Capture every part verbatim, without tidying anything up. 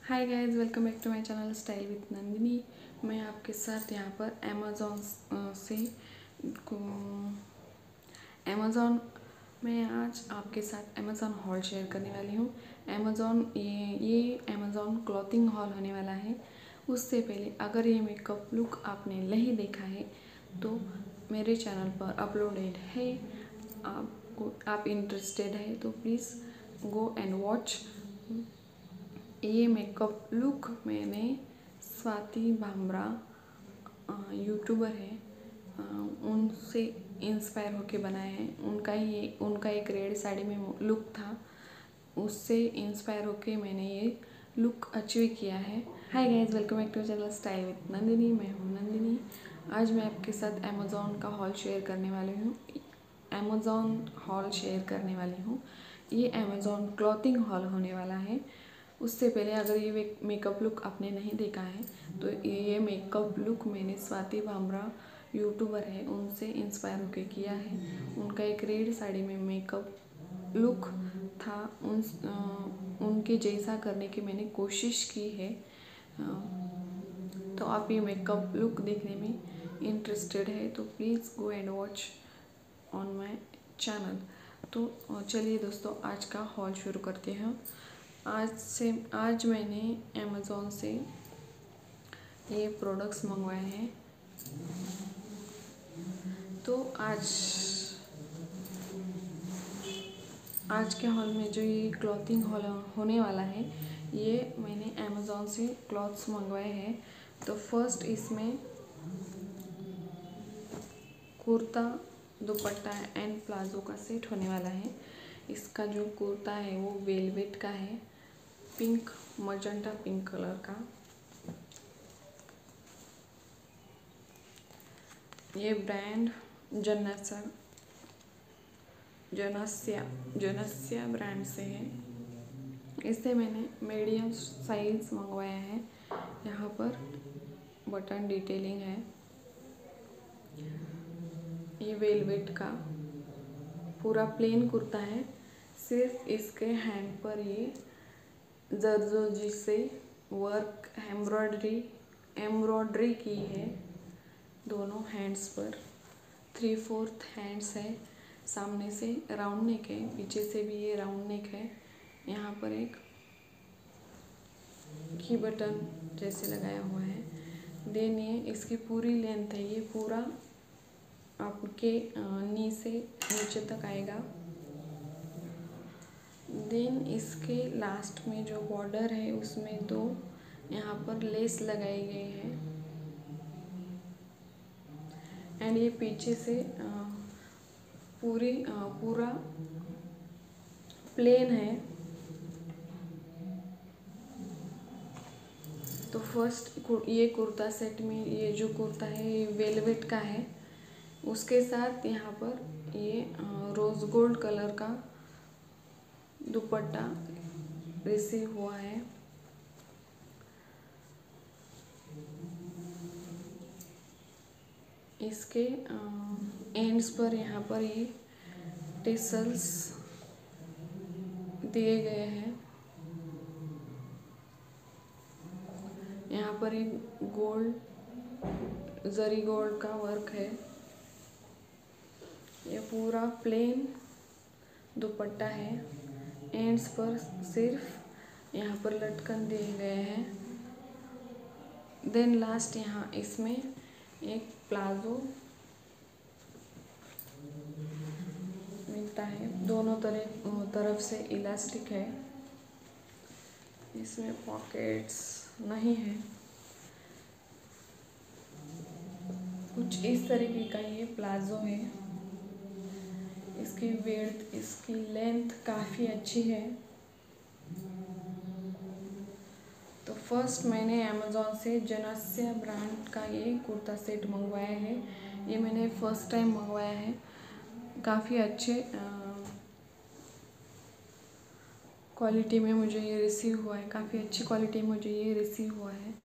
Hi guys, welcome back to my channel style with Nandini. मैं आपके साथ यहाँ पर अमेज़ॉन से को अमेज़ॉन में आज आपके साथ अमेज़ॉन हॉल शेयर करने वाली हूँ। अमेज़ॉन ये ये अमेज़ॉन क्लॉथिंग हॉल होने वाला है। उससे पहले अगर ये मेकअप लुक आपने नहीं देखा है तो मेरे चैनल पर अपलोडेड है। आपको आप इंटरेस्टेड है तो प्लीज़ गो एंड वॉच। ये मेकअप लुक मैंने स्वाति भामरा यूट्यूबर है उनसे इंस्पायर होके बनाया है। उनका ही उनका एक रेड साड़ी में लुक था, उससे इंस्पायर होके मैंने ये लुक अचीव किया है। Hi guys, welcome back to channel style with Nandini. मैं हूँ नंदिनी। आज मैं आपके साथ अमेज़ॉन का हॉल शेयर करने वाली हूँ अमेज़ॉन हॉल शेयर करने वाली हूँ ये अमेज़ॉन क्लॉथिंग हॉल होने वाला है। उससे पहले अगर ये मेकअप लुक आपने नहीं देखा है तो ये मेकअप लुक मैंने स्वाति भामरा यूट्यूबर है उनसे इंस्पायर होकर किया है। उनका एक रेड साड़ी में मेकअप लुक था, उन आ, उनके जैसा करने की मैंने कोशिश की है। आ, तो आप ये मेकअप लुक देखने में इंटरेस्टेड है तो please go and watch on my channel. तो चलिए दोस्तों, आज का हॉल शुरू करते हैं। आज से आज मैंने अमेज़ॉन से ये प्रोडक्ट्स मंगवाए हैं। तो आज आज के हॉल में जो ये क्लॉथिंग हॉल होने वाला है, ये मैंने अमेज़ॉन से क्लॉथ्स मंगवाए हैं। तो फर्स्ट इसमें कुर्ता, दुपट्टा एंड प्लाजो का सेट होने वाला है। इसका जो कुर्ता है वो वेलवेट का है, पिंक मजेंटा पिंक कलर का। ये ब्रांड जनसा जनस्या जनस्या ब्रांड से है। इससे मैंने मीडियम साइज मंगवाया है। यहाँ पर बटन डिटेलिंग है। ये वेलवेट का पूरा प्लेन कुर्ता है, सिर्फ इसके हैंड पर ये जरदोजी से वर्क एम्ब्रॉयडरी एम्ब्रॉयडरी की है। दोनों हैंड्स पर थ्री फोर्थ हैंड्स है। सामने से राउंड नेक है, पीछे से भी ये राउंड नेक है। यहाँ पर एक की बटन जैसे लगाया हुआ है। देन ये इसकी पूरी लेंथ है, ये पूरा आपके नी से नीचे तक आएगा। देन इसके लास्ट में जो बॉर्डर है उसमें दो यहाँ पर लेस लगाई गई है। एंड ये पीछे से पूरी पूरा प्लेन है। तो फर्स्ट ये कुर्ता सेट में ये जो कुर्ता है ये वेलवेट का है। उसके साथ यहाँ पर ये रोज़ गोल्ड कलर का दुपट्टा रिसीव हुआ है। इसके एंड्स पर यहाँ पर ये टेसल्स दिए गए हैं। यहाँ पर एक गोल्ड जरी गोल्ड का वर्क है। ये पूरा प्लेन दुपट्टा है। एंड्स पर सिर्फ यहाँ पर लटकन दिए गए हैं। देन लास्ट यहाँ इसमें एक प्लाजो मिलता है। दोनों तरफ तरफ से इलास्टिक है। इसमें पॉकेट्स नहीं है। कुछ इस तरीके का ये प्लाजो है। इसकी विड्थ, इसकी लेंथ काफ़ी अच्छी है। तो फर्स्ट मैंने अमेज़ॉन से जनस्या ब्रांड का ये कुर्ता सेट मंगवाया है। ये मैंने फर्स्ट टाइम मंगवाया है। काफ़ी अच्छे क्वालिटी में मुझे ये रिसीव हुआ है। काफ़ी अच्छी क्वालिटी में मुझे ये रिसीव हुआ है।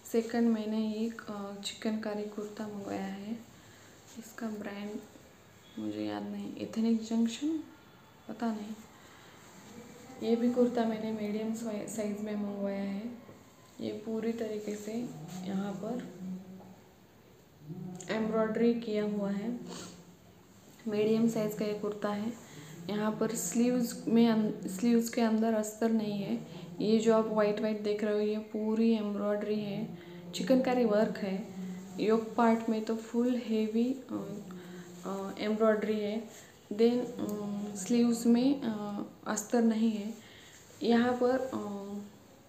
सेकंड मैंने एक चिकनकारी कुर्ता मंगवाया है। इसका ब्रांड मुझे याद नहीं, एथनिक जंक्शन, पता नहीं। ये भी कुर्ता मैंने मीडियम साइज़ में मंगवाया है। ये पूरी तरीके से यहाँ पर एम्ब्रॉयडरी किया हुआ है। मीडियम साइज़ का ये कुर्ता है। यहाँ पर स्लीव्स में स्लीव्स के अंदर अस्तर नहीं है। ये जो आप वाइट वाइट देख रहे हो ये पूरी एम्ब्रॉयडरी है, चिकनकारी वर्क है। योक पार्ट में तो फुल हेवी एम्ब्रॉयडरी है। देन स्लीव्स में अस्तर नहीं है। यहाँ पर uh,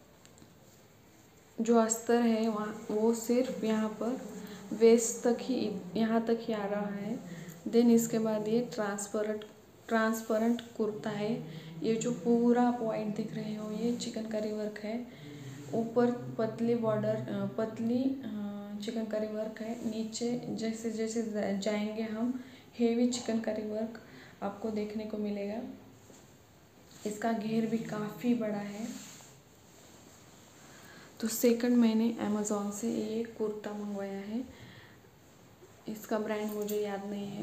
जो अस्तर है वहाँ वो सिर्फ यहाँ पर वेस्ट तक ही, यहाँ तक ही आ रहा है। देन इसके बाद ये ट्रांसपेरेंट ट्रांसपेरेंट कुर्ता है। ये जो पूरा आप वाइट दिख रहे हो ये चिकनकारी वर्क है। ऊपर पतली बॉर्डर, पतली चिकनकारी वर्क है। नीचे जैसे जैसे जाएंगे हम हेवी चिकनकारी वर्क आपको देखने को मिलेगा। इसका घेर भी काफ़ी बड़ा है। तो सेकंड मैंने अमेज़ॉन से ये कुर्ता मंगवाया है। इसका ब्रांड मुझे याद नहीं है।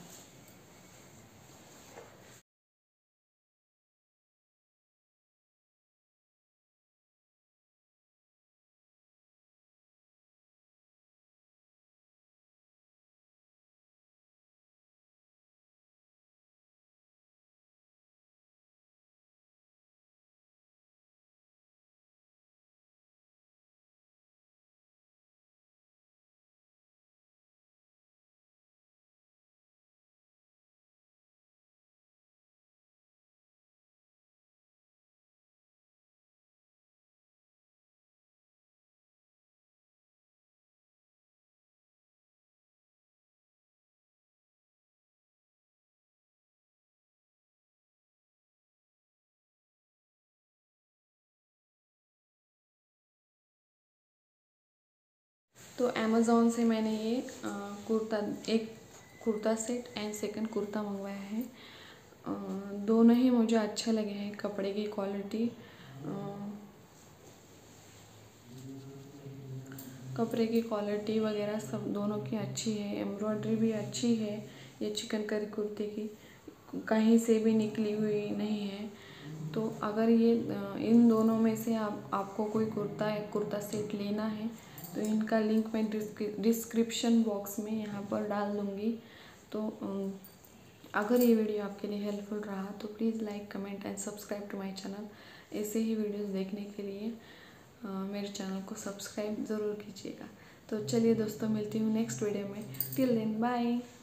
तो अमेज़ॉन से मैंने ये कुर्ता, एक kurta set and second kurta मंगवाया है। दोनों ही मुझे अच्छे लगे हैं। कपड़े की क्वालिटी, कपड़े की क्वालिटी वगैरह सब दोनों की अच्छी है। एम्ब्रॉयडरी भी अच्छी है। ये चिकनकारी कुर्ते की कहीं से भी निकली हुई नहीं है। तो अगर ये इन दोनों में से आप आपको कोई कुर्ता या कुर्ता सेट लेना है तो इनका लिंक मैं डिस्क्रिप्शन बॉक्स में यहाँ पर डाल दूँगी। तो अगर ये वीडियो आपके लिए हेल्पफुल रहा तो please like, comment and subscribe to my channel. ऐसे ही वीडियोस देखने के लिए आ, मेरे चैनल को सब्सक्राइब ज़रूर कीजिएगा। तो चलिए दोस्तों, मिलती हूँ नेक्स्ट वीडियो में। Till then bye.